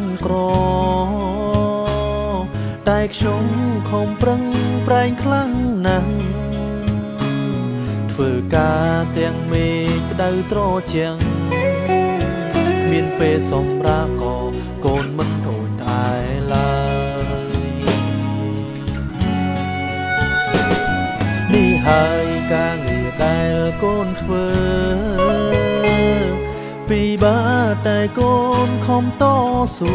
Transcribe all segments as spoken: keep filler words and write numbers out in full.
ក្រតែខ្ញុំខំប្រឹងប្រែងខ្លាំងណាស់ធ្វើការទាំងមេក្តៅត្រជាំងមានពេលសម្រាប់ក៏កូនមិនរួចតែឡើយនេះហើយការងារដែលកូនធ្វើពីបាតែកូនខំតស៊ូ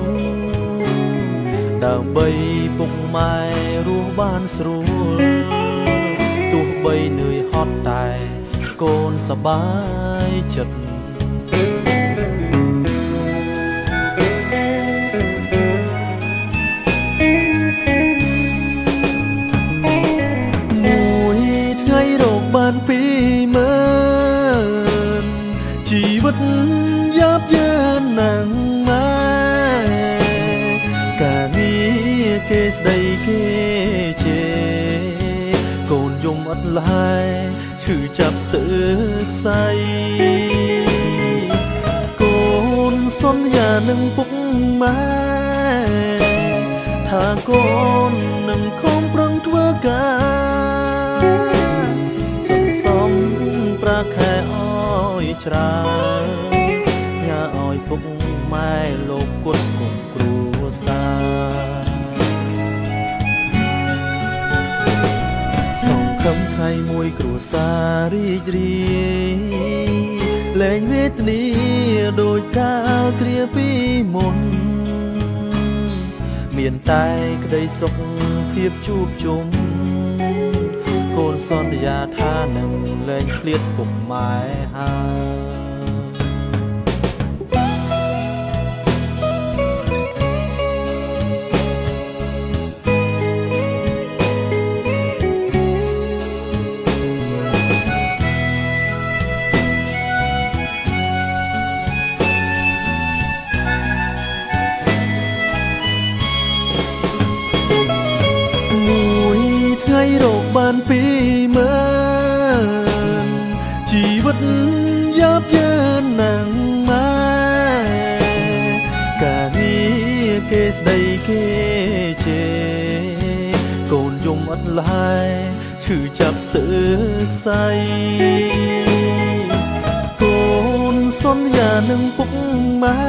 ដើម្បីពុកម៉ែរស់បានស្រួលទោះបីនឿយហត់តែកូនសប្បាយចិត្តមួយថ្ងៃរកបានពីរម៉ឺនជីវិតយ៉ាប់យ៉ឺនណាស់ម៉ែការងារគេស្ដីគេជេរកូនយំអត់ឡើយឈឺចាប់ស្ទើរខ្សែកូនសន្យានឹងពុកម៉ែថាកូននឹងខំប្រឹងធ្វើការសន្សំប្រាក់ខែអោយច្រើនញ៉ាអោយពុកម៉ែលោកគុតគុំគ្រួសារសង្ឃឹមថ្ងៃមួយគ្រួសាររីករាយលែងវេទនាដោយកាលគ្រាពីមុនមានតែក្តីសុខភាពជួបជុំកូនសន្យាថានឹងលែងឃ្លាតពុកម៉ែហើយថ្ងៃរកបានពីរម៉ឺនជីវិតយ៉ាប់យ៉ឺនណាស់ម៉ែការងារគេស្ដីគេជេរកូនយំអត់ឡើយឈឺចាប់ស្ទើរខ្សែកូនសន្យានឹងពុកម៉ែ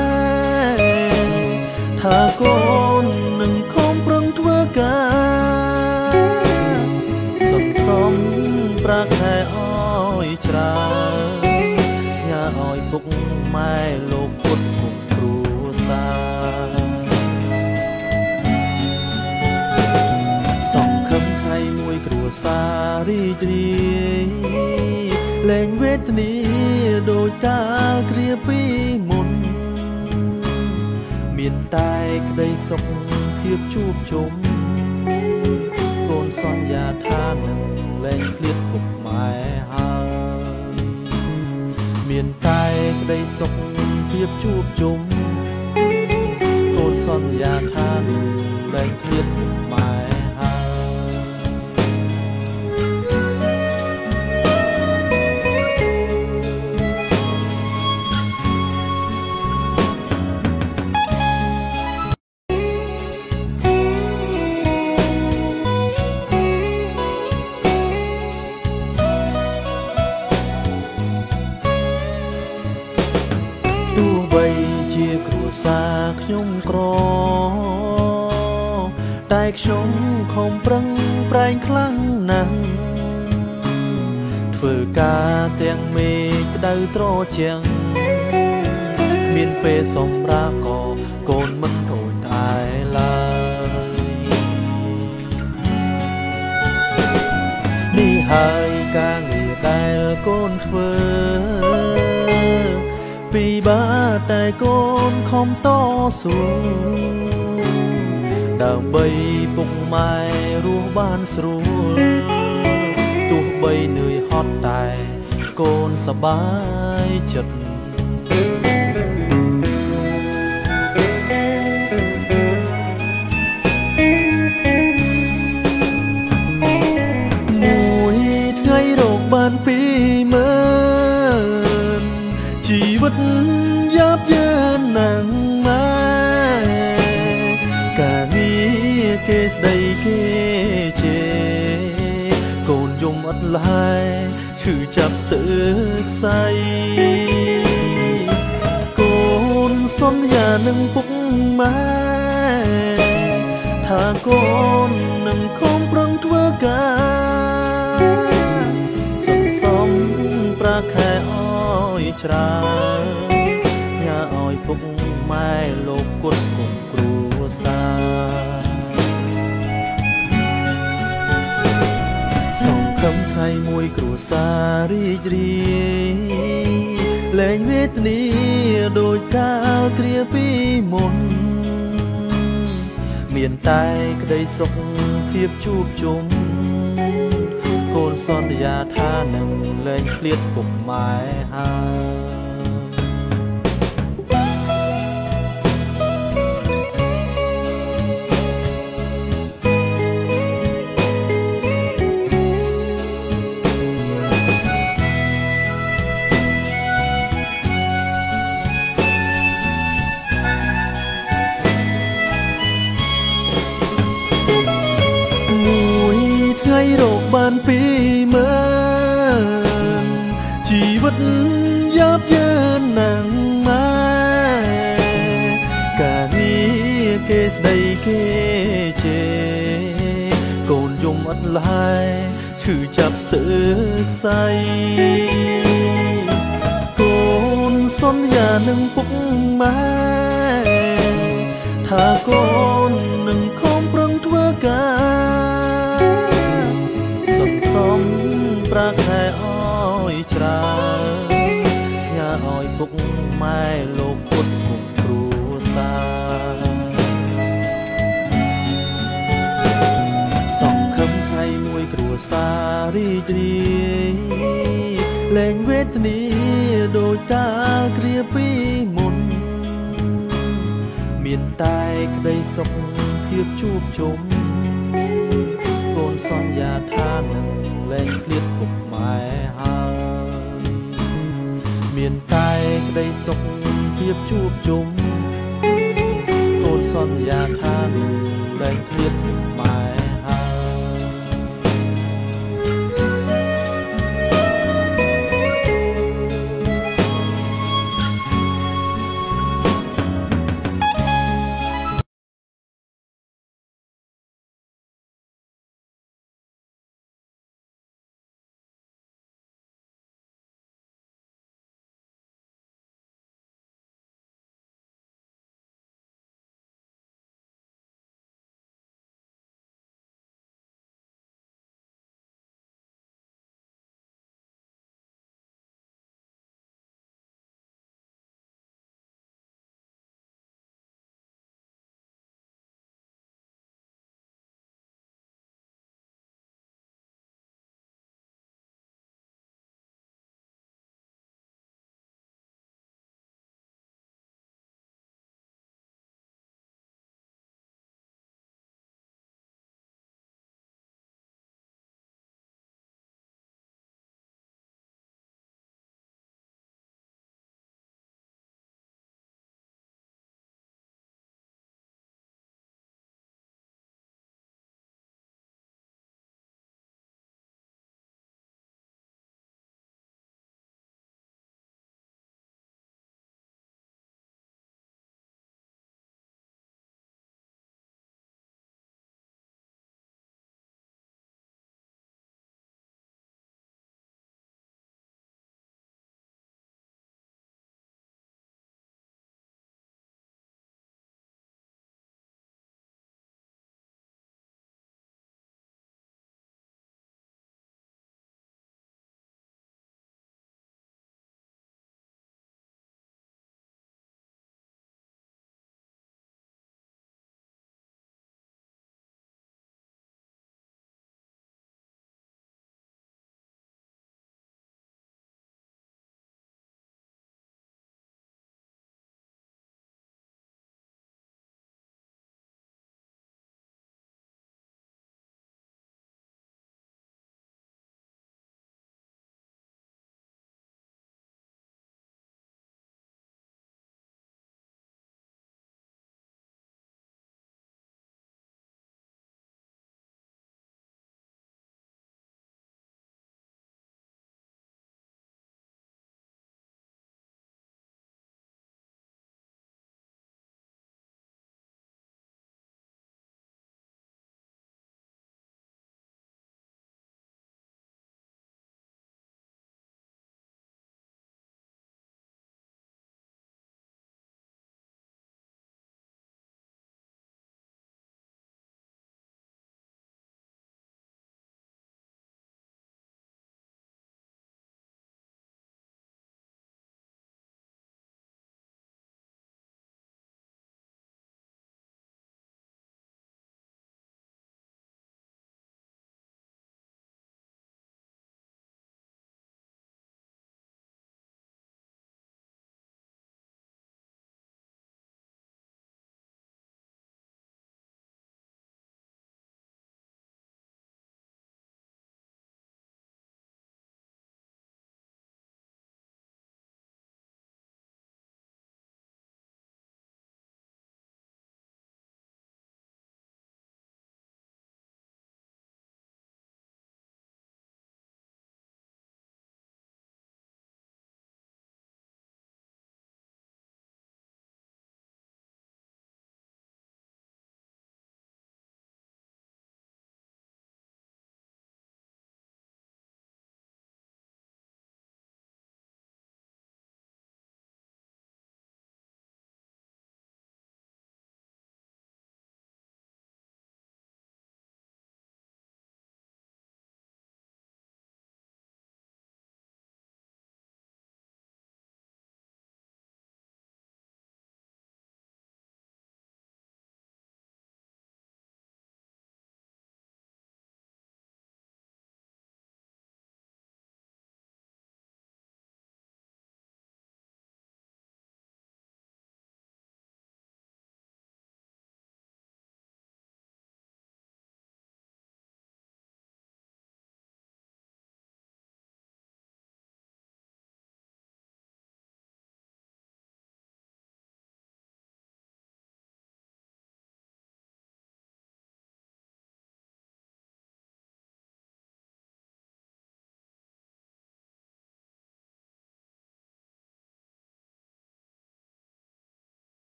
ថាកូននឹងខំប្រឹងធ្វើការសំប្រាក់ខែអោយច្រើនញ៉ាអោយពុកម៉ែលោកពុតគុំគ្រួសារសង្ឃឹមថ្ងៃមួយគ្រួសាររីករាយលែងវេទនាដោយកាលគ្រាពីមុនមានតែក្តីសុខភាពជួបជុំកូនសន្យាថានឹងលែងឃ្លាតពុកម៉ែហើយមានតែក្តីសុខភាពជួបជុំកូនសន្យាថានឹងលែងឃ្លាតពុកម៉ែទោះបីជាគ្រួសារខ្ញុំក្រតែខ្ញុំខំប្រឹងប្រែងខ្លាំងណាស់ធ្វើការទាំងមេក្តៅត្រជាំងមានពេលសម្រាប់ក៏កូនមិនរួចតែឡើយនេះហើយការងារដែលកូនធ្វើពីបាតែកូនខំតស៊ូដើម្បីពុកម៉ែរស់បានស្រួលទោះបីនឿយហត់តែកូនសប្បាយចិត្តមួយថ្ងៃរកបានពីរម៉ឺនជីវិតយ៉ាប់យ៉ឺនណាស់ម៉ែគេស្ដីគេជេកូនយំអត់ឡាយឈឺចាប់ស្ទើរខ្សែកូនសន្យានឹងពុកម៉ែថាកូននឹងខំប្រឹងធ្វើការសន្សំប្រាក់ខែអោយច្រើនញ៉ាអោយពុកម៉ែលោកគុតគុំគ្រួសារសង្ឃឹមថ្ងៃមួយគ្រួសាររីករាយលែងវេទនាដោយកាលគ្រាពីមុនមានតែក្តីសុខភាពជួបជុំកូនសន្យាថានឹងលែងឃ្លាតពុកម៉ែហើយថ្ងៃរកបានពីមើលជីវិតយ៉ាប់យ៉ឺនណាស់ម៉ែការងារគេស្ដីគេជេកូនយំអត់ឡាយឈឺចាប់ស្ទើរខ្សែកូនសន្យានឹងពុកម៉ែថាកូននឹងខំប្រឹងធ្វើការសន្សំប្រាក់ខែអោយច្រើនញ៉ាអោយពុកម៉ែលោកពុតគុំគ្រួសារសង្ឃឹមថ្ងៃមួយគ្រួសាររីករាយលែងវេទនាដោយកាលគ្រាពីមុនមានតែក្តីសុខភាពជួបជុំកូនសន្យាថានឹងលែងឃ្លាតពុកម៉ែហើយមានតែក្តីសុខភាពជួបជុំកូនសន្យាថានឹងលែងឃ្លាតពុកម៉ែ